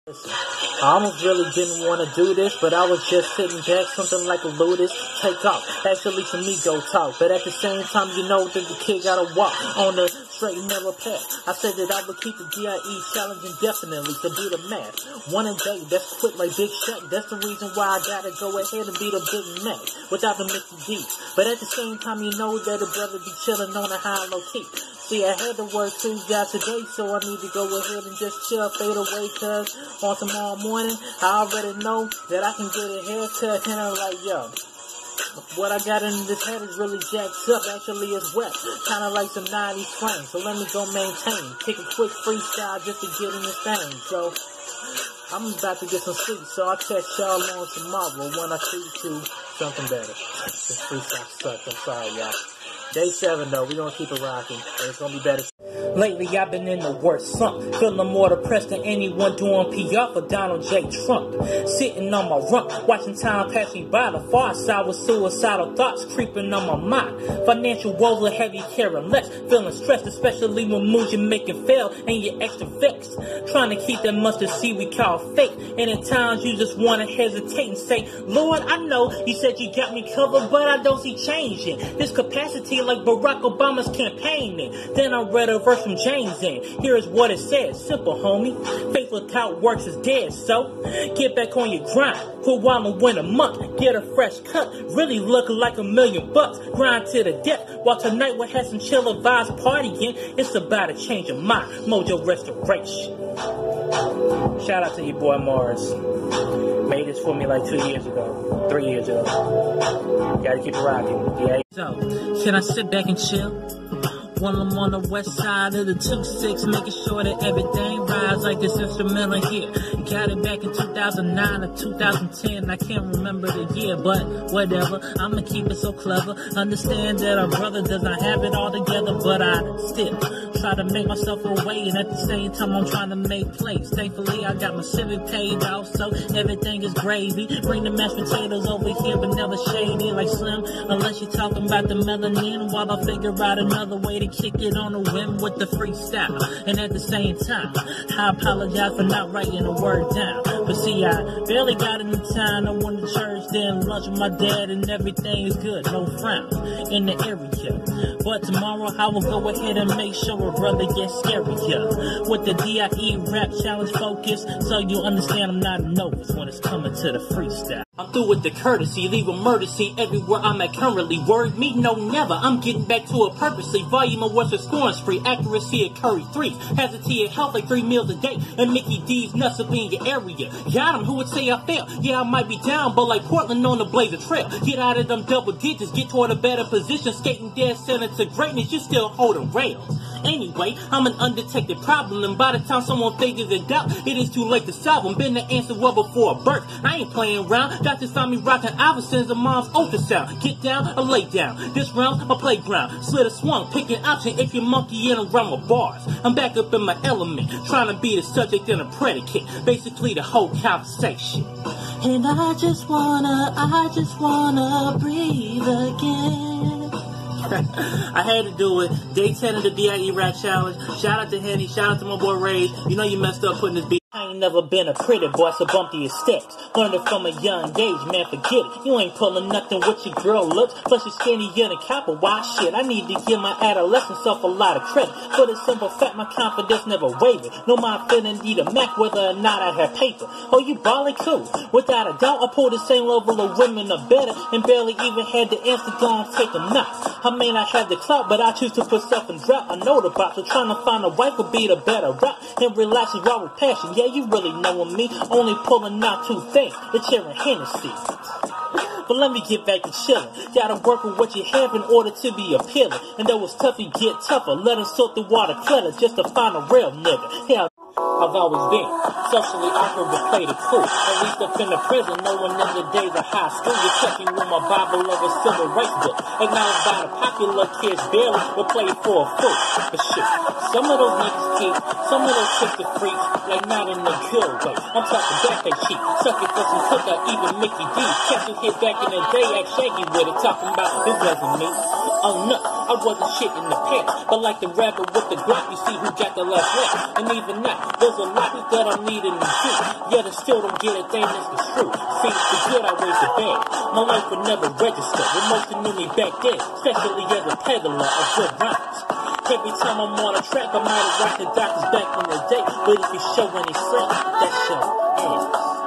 I almost really didn't want to do this, but I was just sitting back, something like a Ludus, take off, actually some ego talk, but at the same time, you know that the kid gotta walk on the straight and narrow path. I said that I would keep the DIE challenge indefinitely to do the math. One and day, that's quick like Big Shaq, that's the reason why I gotta go ahead and be the Big Mac, without the Mickey D. But at the same time, you know that a brother be chilling on a high low key. See, I had to work 2 jobs today, so I need to go ahead and just chill, fade away, cause on tomorrow morning, I already know that I can get a haircut, and I'm like, yo, what I got in this head is really jacked up, actually it's wet, kinda like some 90s slang, so let me go maintain, take a quick freestyle just to get in this thing, so I'm about to get some sleep, so I'll catch y'all on tomorrow when I treat you something better. This freestyle sucks, I'm sorry y'all. Day 7 though, we gonna keep it rocking, and it's gonna be better. Lately I've been in the worst slump, feeling more depressed than anyone doing PR for Donald J. Trump. Sitting on my rump, watching time pass me by, the far side with suicidal thoughts creeping on my mind. Financial woes are heavy, caring less, feeling stressed, especially when moves you're making fail and you're extra vexed. Trying to keep that mustard seed we call fake, and at times you just want to hesitate and say, Lord, I know you said you got me covered, but I don't see changing this capacity like Barack Obama's campaigning. Then I read a verse from James in. Here is what it says. Simple, homie. Faith without works is dead. So get back on your grind. Quit while and win a month. Get a fresh cut. Really looking like $1 million bucks. Grind to the death. While tonight we'll have some chiller vibes partying. It's about a change of mind. Mojo Restoration. Shout out to your boy Mars. Made this for me like 2 years ago. 3 years ago. Gotta keep it rocking. Yeah. So, can I sit back and chill? While I'm on the west side of the 2-6, making sure that everything rides like this instrumental here. Got it back in 2009 or 2010, I can't remember the year, but whatever, I'ma keep it so clever. Understand that our brother does not have it all together, but I still try to make myself a way, and at the same time I'm trying to make plays. Thankfully I got my Civic paid off, so everything is gravy. Bring the mashed potatoes over here, but never shady like Slim, unless you're talking about the melanin, while I figure out another way to kick it on a whim with the freestyle. And at the same time, I apologize for not writing a word down. But see, I barely got in the time. I went to church, then lunch with my dad, and everything is good, no frowns in the area. But tomorrow I will go ahead and make sure a brother gets scarier with the DIE rap challenge focus, so you understand I'm not a novice when it's coming to the freestyle. I'm through with the courtesy, leave a murder scene everywhere I'm at currently. Word me, no never, I'm getting back to it purposely. Volume of what's a scoring spree, accuracy of Curry threes, hesitate at health like 3 meals a day, and Mickey D's nuts up in your area. Got him, who would say I fail? Yeah, I might be down, but like Portland on the Blazer Trail. Get out of them double digits, get toward a better position, skating dead center to greatness, you still holding rails. Anyway, I'm an undetected problem, and by the time someone figures it out, it is too late to solve them. Been the answer well before birth. I ain't playing around. Doctors saw me rocking Albertsons and mom's ultrasound. Get down or lay down. This round's a playground. Slid or swung, pick an option if you monkey in around with bars. I'm back up in my element, trying to be the subject and a predicate. Basically the whole conversation. And I just wanna breathe again. I had to do it. Day 10 of the DIE Rap Challenge. Shout out to Henny. Shout out to my boy Rage. You know you messed up putting this beat. I ain't never been a pretty boy, so bumpy as steps. Learned it from a young age, man, forget it. You ain't pulling nothing with your girl looks. Plus you're skinny in a copper. Why shit? I need to give my adolescent self a lot of credit. For the simple fact, my confidence never wavered. No mind feeling need a Mac whether or not I have paper. Oh, you ballin' cool. Without a doubt, I pulled the same level of women or better, and barely even had the answer gone take a knock. I may not have the clout, but I choose to put self in drought. I know the box, so trying to find a wife would be the better route. And relax and raw with passion. Yeah, you really knowin' me. Only pulling out 2 things, the chair and Hennessy. But let me get back to chillin'. Gotta work with what you have in order to be appealing. And though it's tough, you get tougher. Let 'em sort the water cleaner just to find a real nigga. Hell, I've always been socially awkward but played it cool. At least up in the prison, knowing in the days of high school, you're checking with my Bible of a civil rights book. Acknowledged by the popular kids barely, but played for a fool. But shit, some of those niggas keep, some of those chicks are freaks, like not in the good way. I'm talking back they cheap, sucking for some cooker, even Mickey D. Catch a hit back in the day, act shaggy with it, talking about it wasn't me. Oh no, I wasn't shit in the past, but like the rapper with the Glock, you see who got the last rap. And even now, there's a lot that I'm needing to do. yet I still don't get a thing that's the truth. See, the good outweighs the bad. My life would never register. Emotion knew me back then, especially as a peddler of good rhymes. Every time I'm on a track, I might have rocked the doctors back in the day. But if you show any friend, that show ends.